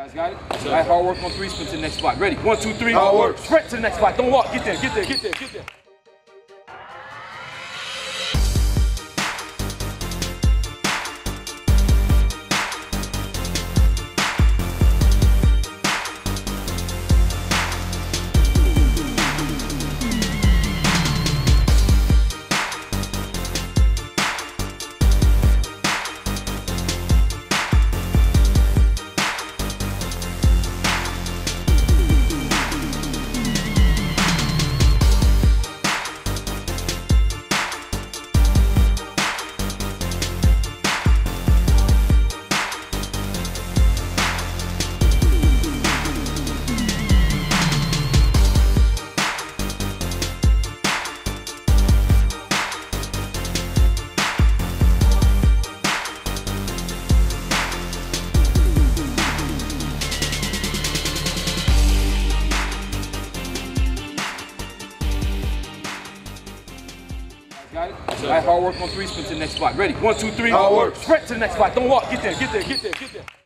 Guys got it? All right, hard work on three, sprint to the next spot. Ready? 1, 2, 3. Hard work. Sprint to the next spot. Don't walk. Get there, get there, get there, get there. Got it? All right, hard work on three, sprint to the next spot. Ready? 1, 2, 3. Hard work. Sprint to the next spot. Don't walk. Get there, get there, get there, get there.